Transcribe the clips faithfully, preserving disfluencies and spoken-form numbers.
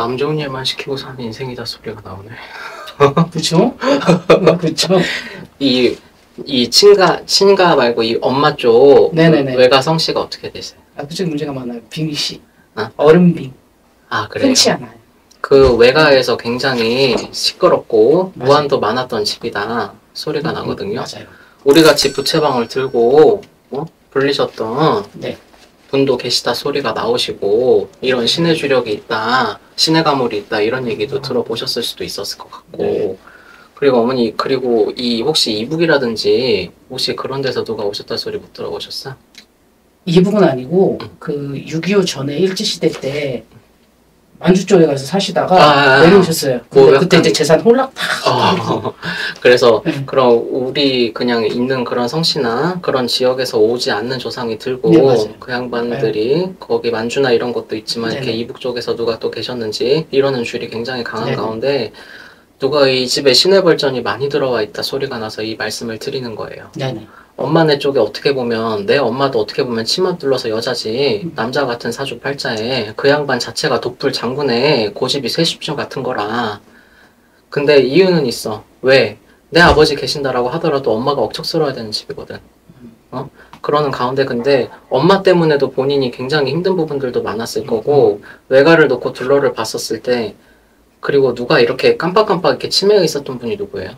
남 좋은 일만 시키고 사는 인생이다 소리가 나오네. 그쵸? 그쵸? 이, 이 친가, 친가 말고 이 엄마 쪽 네네네. 외가 성씨가 어떻게 되세요? 아, 그쪽 문제가 많아요. 빙씨. 어? 얼음빙. 아, 그래요? 흔치 않아요. 그 외가에서 굉장히 시끄럽고 맞아요. 무한도 많았던 집이다 소리가 음, 나거든요. 맞아요. 우리 같이 부채방을 들고 어? 불리셨던 네. 분도 계시다 소리가 나오시고 이런 신의 주력이 있다, 신의 가물이 있다 이런 얘기도 들어보셨을 수도 있었을 것 같고 네. 그리고 어머니 그리고 이 혹시 이북이라든지 혹시 그런 데서 누가 오셨다 소리 못 들어보셨어? 이북은 아니고 응. 그 육이오 전에 일제시대 때 만주 쪽에 가서 사시다가 아, 내려오셨어요. 뭐 근데 약간- 그때 이제 재산 홀락 다. 어, 그래서 네. 그럼 우리 그냥 있는 그런 성씨나 그런 지역에서 오지 않는 조상이 들고 네, 맞아요. 그 양반들이 거기 만주나 이런 것도 있지만 네네. 이렇게 이북 쪽에서 누가 또 계셨는지 이러는 줄이 굉장히 강한 네네. 가운데 누가 이 집에 신의 벌전이 많이 들어와 있다 소리가 나서 이 말씀을 드리는 거예요. 네네. 엄마네 쪽에 어떻게 보면 내 엄마도 어떻게 보면 치마 둘러서 여자지 남자 같은 사주팔자에 그 양반 자체가 독불 장군의 고집이 쇠십쇼 같은 거라. 근데 이유는 있어. 왜? 내 아버지 계신다라고 하더라도 엄마가 억척스러워야 되는 집이거든. 어? 그러는 가운데 근데 엄마 때문에도 본인이 굉장히 힘든 부분들도 많았을 거고 외가를 놓고 둘러를 봤었을 때 그리고 누가 이렇게 깜빡깜빡 이렇게 치매가 있었던 분이 누구예요?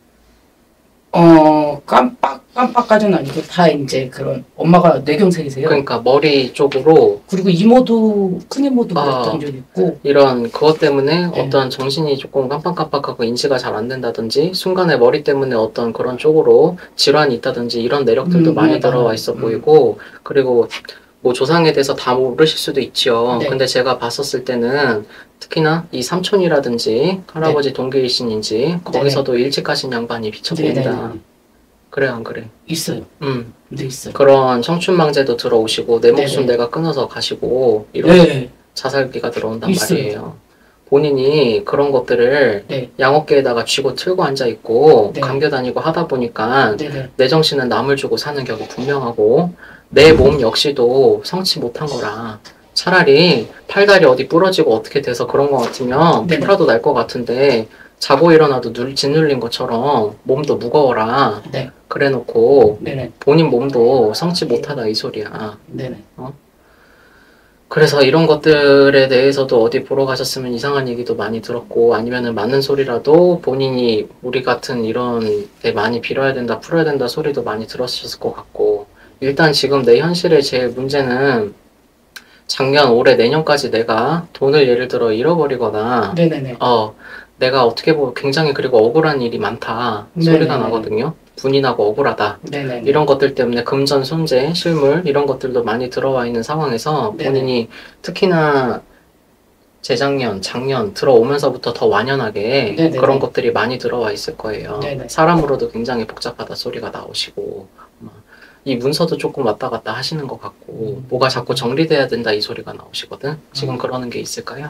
어 깜빡 깜빡까지는 아니고 다 이제 그런 엄마가 뇌경색이세요. 그러니까 머리 쪽으로 그리고 이모도 큰 이모도 아. 그랬던 적 있고. 이런 그것 때문에 네. 어떤 정신이 조금 깜빡깜빡하고 인지가 잘 안 된다든지 순간에 머리 때문에 어떤 그런 쪽으로 질환이 있다든지 이런 내력들도 음, 많이 네, 들어와 많아요. 있어 음. 보이고 그리고 뭐 조상에 대해서 다 모르실 수도 있죠. 네. 근데 제가 봤었을 때는 특히나 이 삼촌이라든지 할아버지 동계이신인지 거기서도 일찍 가신 양반이 비쳐 보인다. 네네네. 그래 안 그래? 있어요. 음 근데 있어요. 그런 청춘망제도 들어오시고 내 목숨 네네. 내가 끊어서 가시고 이런 네. 자살기가 들어온단 있어요. 말이에요. 본인이 그런 것들을 네. 양어깨에다가 쥐고 틀고 앉아있고 네. 감겨 다니고 하다 보니까 네네. 내 정신은 남을 주고 사는 격이 분명하고 내 몸 역시도 성치 못한 거라 차라리 팔다리 어디 부러지고 어떻게 돼서 그런 거 같으면 네네. 피라도 날 것 같은데 자고 일어나도 눌, 짓눌린 것처럼 몸도 무거워라 네. 그래 놓고 네네. 본인 몸도 성치 못하다 이 소리야. 네네. 그래서 이런 것들에 대해서도 어디 보러 가셨으면 이상한 얘기도 많이 들었고 아니면은 맞는 소리라도 본인이 우리 같은 이런 데 많이 빌어야 된다 풀어야 된다 소리도 많이 들었을 것 같고 일단 지금 내 현실의 제일 문제는 작년 올해 내년까지 내가 돈을 예를 들어 잃어버리거나 네네네. 어 내가 어떻게 보면 굉장히 그리고 억울한 일이 많다 소리가 네네네. 나거든요. 분이 나고 억울하다. 네네. 이런 것들 때문에 금전, 손재, 실물 이런 것들도 많이 들어와 있는 상황에서 네네. 본인이 특히나 재작년, 작년 들어오면서부터 더 완연하게 네네네. 그런 것들이 많이 들어와 있을 거예요. 네네. 사람으로도 굉장히 복잡하다 소리가 나오시고 이 문서도 조금 왔다 갔다 하시는 것 같고 뭐가 자꾸 정리돼야 된다 이 소리가 나오시거든. 지금 음. 그러는 게 있을까요?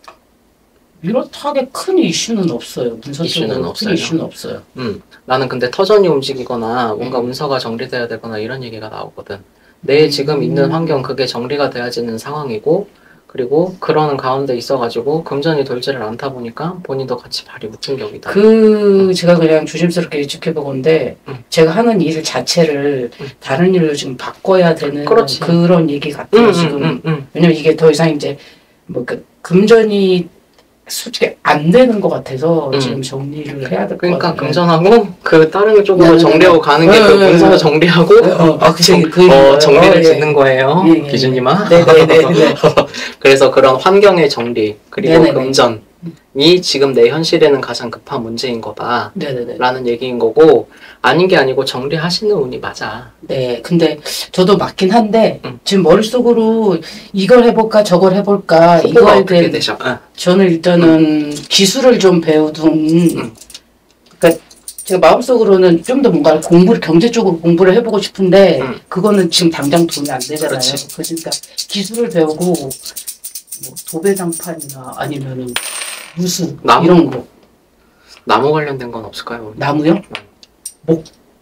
이렇다게 큰 이슈는 없어요. 문서적으로 이슈는 큰 없어요? 이슈는 없어요. 음, 나는 근데 터전이 움직이거나 뭔가 음. 문서가 정리돼야 되거나 이런 얘기가 나오거든. 내 지금 있는 환경 그게 정리가 돼야지는 상황이고 그리고 그러는 가운데 있어가지고 금전이 돌지를 않다 보니까 본인도 같이 발이 묶인 격이다. 그 제가 그냥 조심스럽게 지켜보건데 음. 제가 하는 일 자체를 음. 다른 일로 지금 바꿔야 되는 그렇지. 그런 얘기 같아요. 음, 지금 음, 음. 왜냐면 이게 더 이상 이제 뭐 그 금전이 솔직히 안 되는 것 같아서 음. 지금 정리를 해야 될 것 그러니까 같아요. 금전하고 그 다른 쪽으로 네네네. 정리하고 가는 게 그 네네네. 문서 정리하고 어, 아, 그 정, 얘기, 그 어, 얘기인가요? 정리를 어, 예. 짓는 거예요. 예, 예, 예. 기준님아. 네네네. 그래서 그런 환경의 정리 그리고 네네네. 금전이 지금 내 현실에는 가장 급한 문제인 거다. 네네네. 라는 얘기인 거고 아닌 게 아니고 정리하시는 운이 맞아. 네, 근데 저도 맞긴 한데 음. 지금 머릿속으로 이걸 해볼까 저걸 해볼까 후보가 이거에 어떻게 대한 되셔? 응. 저는 일단은 기술을 좀 배우둔 음. 그러니까 제가 마음속으로는 좀 더 뭔가 공부를 경제 쪽으로 공부를 해보고 싶은데 음. 그거는 지금 당장 돈이 안 되잖아요. 그렇지. 그러니까 기술을 배우고 뭐 도배장판이나 아니면은 무술 나무? 이런 거 나무 관련된 건 없을까요? 나무요? 목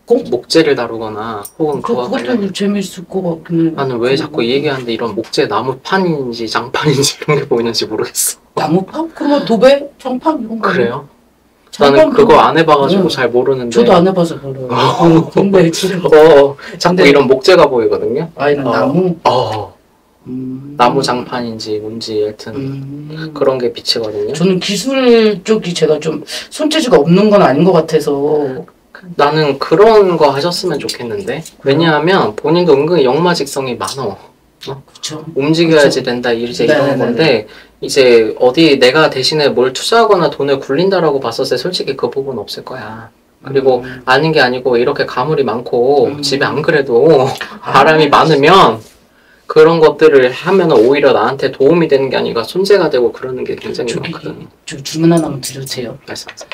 꼭 목재를 다루거나 혹은 그, 그와 관련 그것도 재밌을 것 같긴. 나는 왜 자꾸 이 얘기하는데 이런 목재 나무판인지 장판인지 이런 게 보이는지 모르겠어. 나무판? 그러면 도배? 장판 이런 거. 그래요? 나는 장판도- 그거 안 해봐가지고 네. 잘 모르는데. 저도 안 해봐서 그래요. 어. 근데 지금 어, 자꾸 근데- 이런 목재가 보이거든요. 아이는 어. 나무. 어, 음. 나무 장판인지 뭔지 하여튼 음. 그런 게 비치거든요. 저는 기술 쪽이 제가 좀 손재주가 없는 건 아닌 것 같아서. 나는 그런 거 하셨으면 좋겠는데. 왜냐하면 본인도 은근히 역마직성이 많어. 그렇죠. 움직여야지 그쵸. 된다 이제 네네네네. 이런 건데 이제 어디 내가 대신에 뭘 투자하거나 돈을 굴린다라고 봤을 때 솔직히 그 부분 없을 거야. 그리고 음. 아는 게 아니고 이렇게 가물이 많고 음. 집에 안 그래도 바람이 많으면 그런 것들을 하면 오히려 나한테 도움이 되는 게 아니라 손재가 되고 그러는 게 굉장히 저기 많거든. 저 질문 하나만 드려도 돼요? 말씀하세요.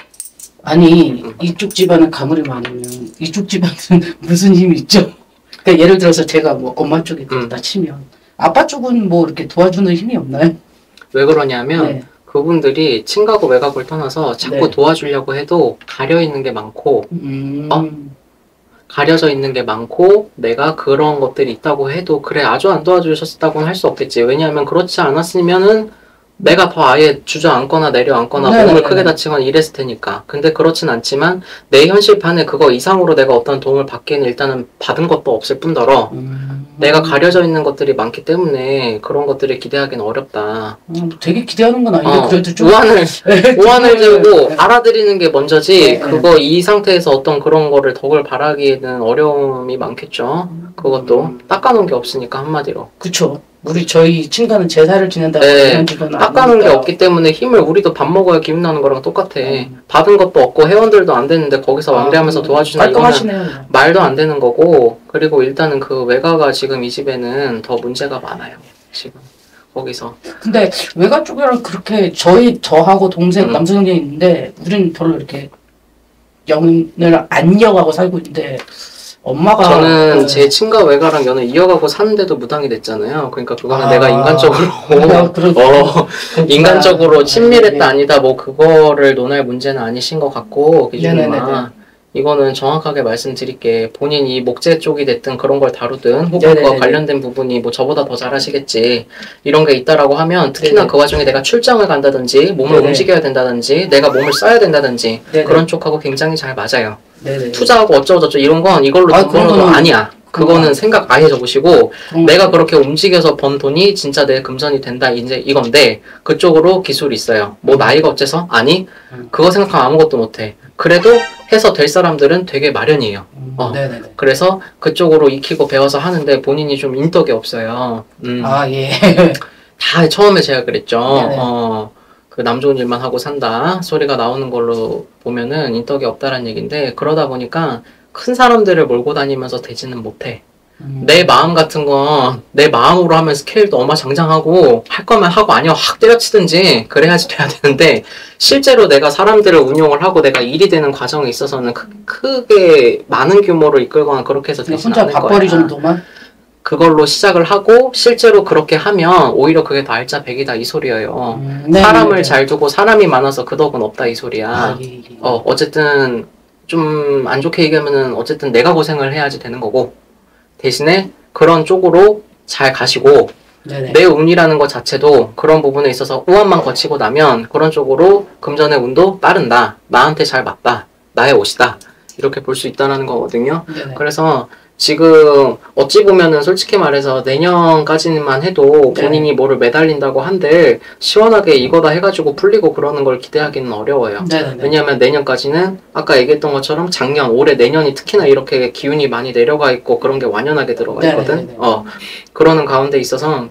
아니 음. 이쪽 집안은 가물이 많으면 이쪽 집안은 무슨 힘이 있죠? 그러니까 예를 들어서 제가 뭐 엄마 쪽에 음. 다 치면 아빠 쪽은 뭐 이렇게 도와주는 힘이 없나요? 왜 그러냐면 네. 그분들이 친가고 외가고를 떠나서 자꾸 네. 도와주려고 해도 가려 있는 게 많고 음. 어? 가려져 있는 게 많고 내가 그런 것들이 있다고 해도 그래 아주 안 도와주셨다고는 할 수 없겠지. 왜냐하면 그렇지 않았으면은 내가 더 아예 주저앉거나 내려앉거나 네네네. 몸을 크게 다치거나 이랬을 테니까. 근데 그렇진 않지만 내 현실판에 그거 이상으로 내가 어떤 도움을 받기에는 일단은 받은 것도 없을 뿐더러 음. 내가 가려져 있는 것들이 많기 때문에 그런 것들을 기대하기는 어렵다. 음, 되게 기대하는 건 아닌데 어, 그래도 좀 우한을 우한을 들고 네. 알아들이는 게 먼저지 네, 네. 그거 이 상태에서 어떤 그런 거를 덕을 바라기에는 어려움이 많겠죠. 그것도 음. 닦아놓은 게 없으니까 한마디로 그쵸. 우리 저희 친가는 제사를 지낸다고 네, 이런 기도는 닦아놓은 게 아니니까. 없기 때문에 힘을 우리도 밥 먹어야 기운 나는 거랑 똑같아. 음. 받은 것도 없고 회원들도 안 되는데 거기서 왕래하면서 아, 도와주는 이거는 깔끔하시네요. 말도 안 되는 거고. 그리고 일단은 그 외가가 지금 이 집에는 더 문제가 많아요. 지금 거기서 근데 외가 쪽이랑 그렇게 저희 저하고 동생 음. 남성 형제 있는데 우리는 별로 이렇게 연을 안 이어가고 살고 있는데 엄마가 저는 네. 제 친가 외가랑 연을 이어가고 사는데도 무당이 됐잖아요. 그러니까 그거는 아. 내가 인간적으로 아, 그렇구나. 어, 인간적으로 친밀했다 네. 아니다 뭐 그거를 논할 문제는 아니신 것 같고 네네네네. 기준이만 이거는 정확하게 말씀드릴게. 본인이 목재 쪽이 됐든 그런 걸 다루든 혹은 네네네네. 그와 관련된 부분이 뭐 저보다 더 잘하시겠지 이런 게 있다라고 하면 특히나 네네. 그 와중에 내가 출장을 간다든지 몸을 네네. 움직여야 된다든지 내가 몸을 써야 된다든지 네네. 그런 쪽하고 굉장히 잘 맞아요. 네네. 투자하고 어쩌고저쩌고 이런 건 이걸로 아, 돈 버는 거 그거는- 아니야. 그거는 그건- 생각 아예 접으시고 그런 내가 그렇게 움직여서 번 돈이 진짜 내 금전이 된다 이제 이건데 그쪽으로 기술이 있어요. 뭐 나이가 어째서? 아니 음. 그거 생각하면 아무것도 못해. 그래도 해서 될 사람들은 되게 마련이에요. 음, 어. 네네네. 그래서 그쪽으로 익히고 배워서 하는데 본인이 좀 인덕이 없어요. 음. 아 예. 다 처음에 제가 그랬죠. 네네. 어, 그 남 좋은 일만 하고 산다 소리가 나오는 걸로 보면은 인덕이 없다라는 얘기인데 그러다 보니까 큰 사람들을 몰고 다니면서 되지는 못해. 음. 내 마음 같은 건 내 마음으로 하면 스케일도 어마장장하고 할 거면 하고 아니면 확 때려치든지 그래야지 돼야 되는데 실제로 내가 사람들을 운용을 하고 내가 일이 되는 과정에 있어서는 크, 크게 많은 규모로 이끌거나 그렇게 해서 되진 혼자 않을 밥벌이 거야. 정도만. 그걸로 시작을 하고 실제로 그렇게 하면 오히려 그게 더 알짜 백이다 이 소리예요. 음, 네네네. 사람을 잘 두고 사람이 많아서 그 덕은 없다 이 소리야. 아, 예, 예. 어, 어쨌든 좀 안 좋게 얘기하면은 어쨌든 내가 고생을 해야지 되는 거고 대신에 그런 쪽으로 잘 가시고 네네. 내 운이라는 것 자체도 그런 부분에 있어서 우한만 거치고 나면 그런 쪽으로 금전의 운도 따른다. 나한테 잘 맞다. 나의 옷이다. 이렇게 볼 수 있다는 거거든요. 네네. 그래서 지금 어찌 보면은 솔직히 말해서 내년까지만 해도 네. 본인이 뭐를 매달린다고 한들 시원하게 이거다 해가지고 풀리고 그러는 걸 기대하기는 어려워요. 네네네. 왜냐하면 내년까지는 아까 얘기했던 것처럼 작년, 올해, 내년이 특히나 이렇게 기운이 많이 내려가 있고 그런 게 완연하게 들어가 있거든. 네네네. 어, 그러는 가운데 있어서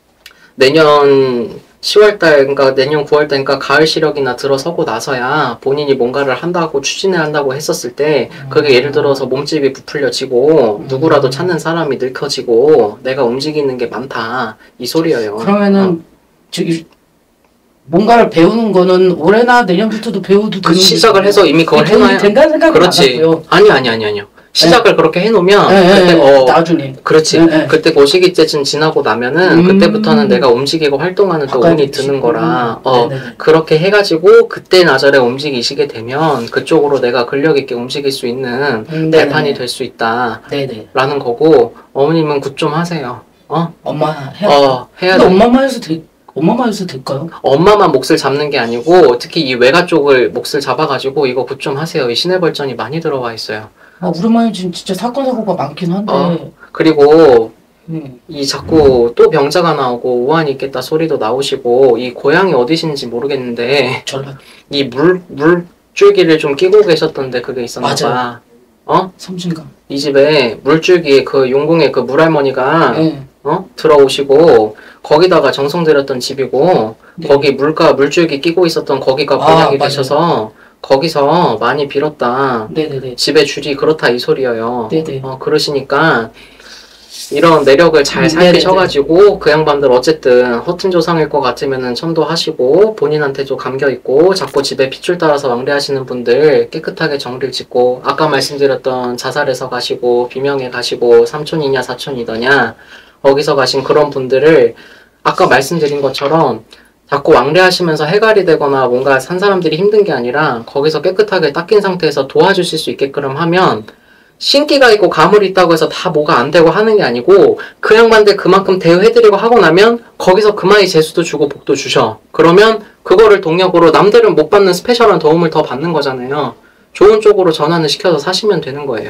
내년 시월달, 그러니까 내년 구월달, 그러니까 가을 시력이나 들어서고 나서야 본인이 뭔가를 한다고 추진을 한다고 했었을 때 그게 예를 들어서 몸집이 부풀려지고 음. 누구라도 찾는 사람이 늙혀지고 내가 움직이는 게 많다 이 소리예요. 그러면은 저기 뭔가를 배우는 거는 올해나 내년부터도 배워도 그 되는 시작을 해서 이미 그걸 도움이 해놔야 된다는 생각은 그렇지. 안 하고요. 아니 아니 아니 아니요. 시작을 그렇게 해놓으면 예, 예, 그때 예. 어 나중에. 그렇지. 예, 예. 그때 그 시기때쯤 지나고 나면은 음. 그때부터는 내가 움직이고 활동하는 또 바꿔야 운이 되지. 드는 거라 음. 어 네네네. 그렇게 해가지고 그때 나절에 움직이시게 되면 그쪽으로 내가 근력 있게 움직일 수 있는 음, 발판이 네네네. 될 수 있다라는 네네. 거고 어머님은 굿 좀 하세요. 어? 엄마 해야 돼. 어 해야 근데 돼. 엄마만 해서 될, 엄마만 해서 될까요? 엄마만 몫을 잡는 게 아니고 특히 이 외가 쪽을 몫을 잡아가지고 이거 굿 좀 하세요. 이 시내벌전이 많이 들어와 있어요. 아, 우리 마에 지금 진짜 사건, 사고가 많긴 어 한데, 그리고 음, 이 자꾸 또 병자가 나오고 우환이 있겠다 소리도 나오시고 이 고향이 어디신지 모르겠는데 전라, 이 물 물줄기를 좀 끼고 계셨던데 그게 있었나 맞아요. 봐. 어? 섬진강. 이 집에 물줄기에 그 용궁에 그 물할머니가 예. 어? 들어오시고 거기다가 정성 들였던 집이고 네. 거기 물가 물줄기 끼고 있었던 거기가 아, 고향이 맞아요. 되셔서 거기서 많이 빌었다. 네네네. 집의 줄이 그렇다 이 소리예요. 네네. 어, 그러시니까 이런 내력을 잘 음, 살피셔가지고 그 양반들 어쨌든 허튼 조상일 것 같으면은 천도하시고 본인한테 좀 감겨있고 자꾸 집에 핏줄 따라서 왕래하시는 분들 깨끗하게 정리를 짓고 아까 말씀드렸던 자살해서 가시고 비명에 가시고 삼촌이냐 사촌이더냐 거기서 가신 그런 분들을 아까 말씀드린 것처럼 자꾸 왕래하시면서 해갈이 되거나 뭔가 산 사람들이 힘든 게 아니라 거기서 깨끗하게 닦인 상태에서 도와주실 수 있게끔 하면 신기가 있고 가물이 있다고 해서 다 뭐가 안 되고 하는 게 아니고 그 양반들 그만큼 대우해드리고 하고 나면 거기서 그만이 재수도 주고 복도 주셔. 그러면 그거를 동력으로 남들은 못 받는 스페셜한 도움을 더 받는 거잖아요. 좋은 쪽으로 전환을 시켜서 사시면 되는 거예요.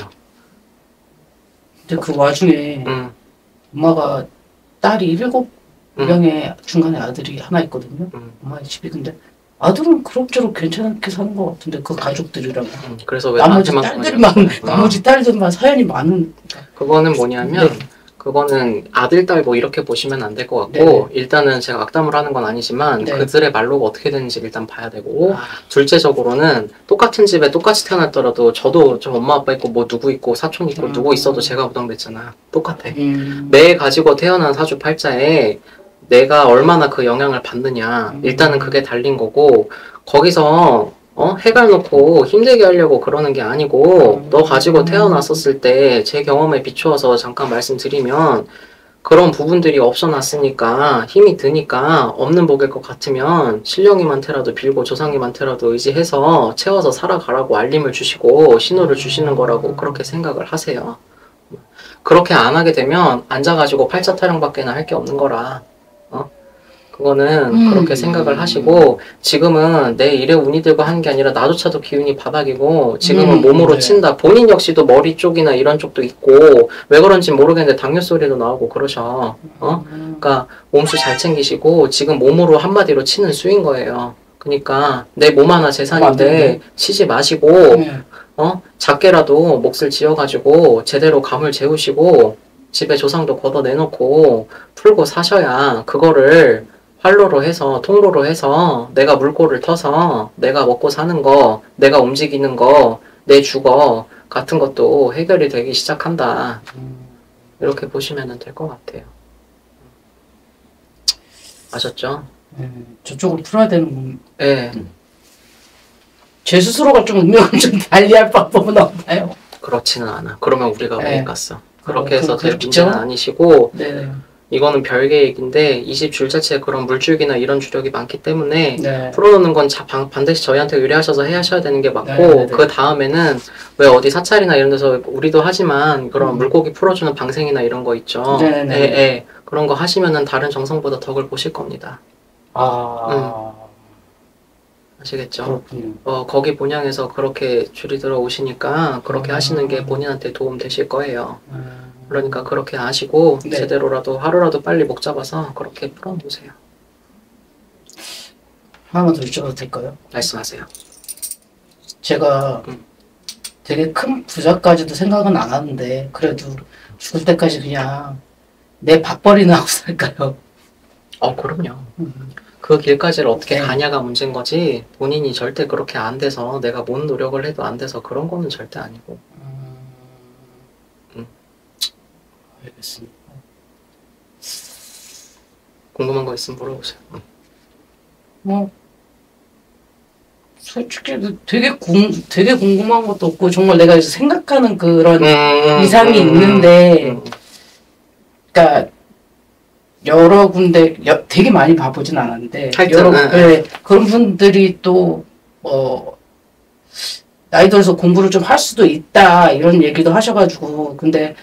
근데 그 와중에 음, 엄마가 딸이 일곱 음. 명의 중간에 아들이 하나 있거든요. 음. 엄마의 집이. 근데 아들은 그럭저럭 괜찮게 사는 것 같은데 그 가족들이랑 음, 그래서 왜 나머지 나한테만 딸들만 그러냐고. 나머지 딸들만 사연이 많은. 그거는 뭐냐면 네. 그거는 아들, 딸 뭐 이렇게 보시면 안 될 것 같고 네. 일단은 제가 악담을 하는 건 아니지만 네. 그들의 말로가 어떻게 되는지 일단 봐야 되고 아, 둘째적으로는 똑같은 집에 똑같이 태어났더라도 저도 저 엄마 아빠 있고 뭐 누구 있고 사촌 있고 음. 누구 있어도 제가 부담됐잖아. 똑같아. 음, 매 가지고 태어난 사주팔자에 내가 얼마나 그 영향을 받느냐 음. 일단은 그게 달린 거고 거기서 어? 해갈 놓고 힘들게 하려고 그러는 게 아니고 음. 너 가지고 태어났었을 때 제 경험에 비추어서 잠깐 말씀드리면 그런 부분들이 없어놨으니까 힘이 드니까 없는 복일 것 같으면 신령님한테라도 빌고 조상님한테라도 의지해서 채워서 살아가라고 알림을 주시고 신호를 주시는 거라고 그렇게 생각을 하세요. 그렇게 안 하게 되면 앉아가지고 팔자 타령밖에는 할 게 없는 거라. 어? 그거는 음. 그렇게 생각을 하시고 지금은 내 일에 운이 들고 하는 게 아니라 나조차도 기운이 바닥이고 지금은 음, 몸으로 네. 친다. 본인 역시도 머리 쪽이나 이런 쪽도 있고 왜 그런지 모르겠는데 당뇨 소리도 나오고 그러셔. 어? 음, 그러니까 몸수 잘 챙기시고 지금 몸으로 한마디로 치는 수인 거예요. 그러니까 내 몸 하나 안 재산인데 되는데? 치지 마시고 네. 어? 작게라도 몫을 지어가지고 제대로 감을 재우시고 집에 조상도 걷어내놓고 풀고 사셔야 그거를 활로로 해서 통로로 해서 내가 물꼬를 터서 내가 먹고 사는 거 내가 움직이는 거 내 주거 같은 것도 해결이 되기 시작한다. 음. 이렇게 보시면 될 것 같아요. 아셨죠? 네, 저쪽으로 풀어야 되는 건, 예. 제 스스로가 좀 운명을 좀 달리할 방법은 없나요? 그렇지는 않아. 그러면 우리가 왜 네. 갔어? 그렇게 어, 해서 그- 될 그렇죠? 문제는 아니시고 네, 이거는 별개 얘기인데 이 집 줄 자체에 그런 물줄기나 이런 주력이 많기 때문에 네. 풀어놓는 건 자, 반, 반드시 저희한테 의뢰하셔서 해 하셔야 되는 게 맞고 네, 네, 네. 그 다음에는 왜 어디 사찰이나 이런 데서 우리도 하지만 그런 음. 물고기 풀어주는 방생이나 이런 거 있죠. 네, 네, 예, 네. 예. 그런 거 하시면은 다른 정성보다 덕을 보실 겁니다. 아, 아시겠죠? 그렇군요. 어, 거기 본향에서 그렇게 줄이 들어오시니까 그렇게 음. 하시는 게 본인한테 도움 되실 거예요. 음. 그러니까 그렇게 아시고 네. 제대로라도 하루라도 빨리 목 잡아서 그렇게 풀어놓으세요. 하나만 더 여쭤봐도 될까요? 말씀하세요. 제가 음. 되게 큰 부자까지도 생각은 안 하는데 그래도 죽을 때까지 그냥 내 밥벌이나 하고 살까요? 어, 그럼요. 음. 그 길까지를 어떻게 네. 가냐가 문제인 거지 본인이 절대 그렇게 안 돼서 내가 뭔 노력을 해도 안 돼서 그런 거는 절대 아니고. 음. 음. 알겠습니다. 궁금한 거 있으면 물어보세요. 음. 뭐 솔직히 되게 궁, 되게 궁금한 것도 없고 정말 내가 생각하는 그런 음, 이상이 음, 있는데 음, 그러니까 여러 군데 여, 되게 많이 봐보진 않았는데 하여튼, 여러 응, 네, 그런 분들이 또뭐 나이 들어서 공부를 좀 할 수도 있다 이런 얘기도 하셔가지고 근데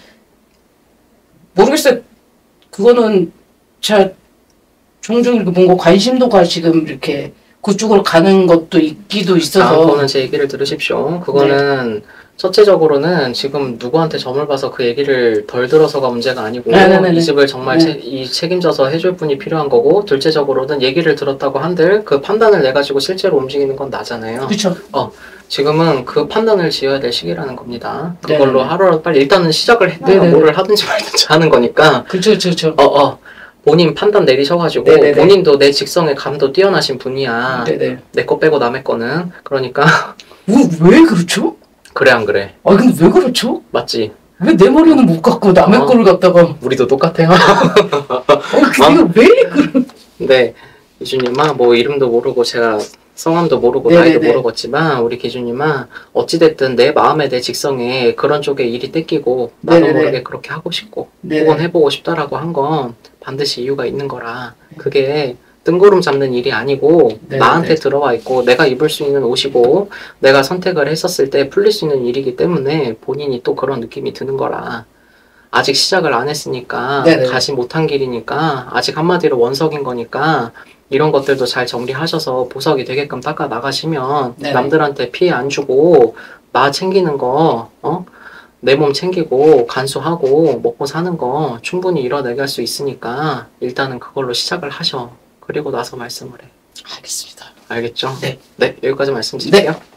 모르겠어요. 그거는 자 종종 이렇게 뭔가 관심도가 지금 이렇게 그쪽으로 가는 것도 있기도 있어서 다음번은 제 얘기를 들으십시오. 그거는 네. 첫째적으로는 지금 누구한테 점을 봐서 그 얘기를 덜 들어서가 문제가 아니고 네네네네. 이 집을 정말 네. 체, 이 책임져서 해줄 분이 필요한 거고 둘째적으로는 얘기를 들었다고 한들 그 판단을 내가지고 실제로 움직이는 건 나잖아요. 그쵸. 어, 지금은 그 판단을 지어야 될 시기라는 겁니다. 그걸로 네네네. 하루라도 빨리 일단은 시작을 해야 네네네. 뭐를 하든지 말든지 하는 거니까 그쵸 그쵸 그쵸. 어, 어. 본인 판단 내리셔가지고 네네네. 본인도 내 직성의 감도 뛰어나신 분이야. 네네. 내 거 빼고 남의 거는. 그러니까 왜, 왜 그렇죠? 그래 안 그래? 아 근데 왜 그렇죠? 맞지? 왜 내 머리는 못 갖고 남의 어. 거를 갖다가 우리도 똑같아요. 어, 그, 이거 왜 그런 근데 기준님아 뭐 이름도 모르고 제가 성함도 모르고 네네네. 나이도 모르겠지만 우리 기준님아 어찌됐든 내 마음에 내 직성에 그런 쪽에 일이 땡기고 나도 네네네. 모르게 그렇게 하고 싶고 네네. 그건 해보고 싶다라고 한 건 반드시 이유가 있는 거라 그게 뜬구름 잡는 일이 아니고 네네네. 나한테 들어와 있고 내가 입을 수 있는 옷이고 내가 선택을 했었을 때 풀릴 수 있는 일이기 때문에 본인이 또 그런 느낌이 드는 거라 아직 시작을 안 했으니까 네네. 가지 못한 길이니까 아직 한마디로 원석인 거니까 이런 것들도 잘 정리하셔서 보석이 되게끔 닦아 나가시면 네네. 남들한테 피해 안 주고 나 챙기는 거 어? 내 몸 챙기고 간수하고 먹고 사는 거 충분히 이뤄내갈 수 있으니까 일단은 그걸로 시작을 하셔. 그리고 나서 말씀을 해. 알겠습니다. 알겠죠? 네. 네, 여기까지 말씀드릴게요. 네.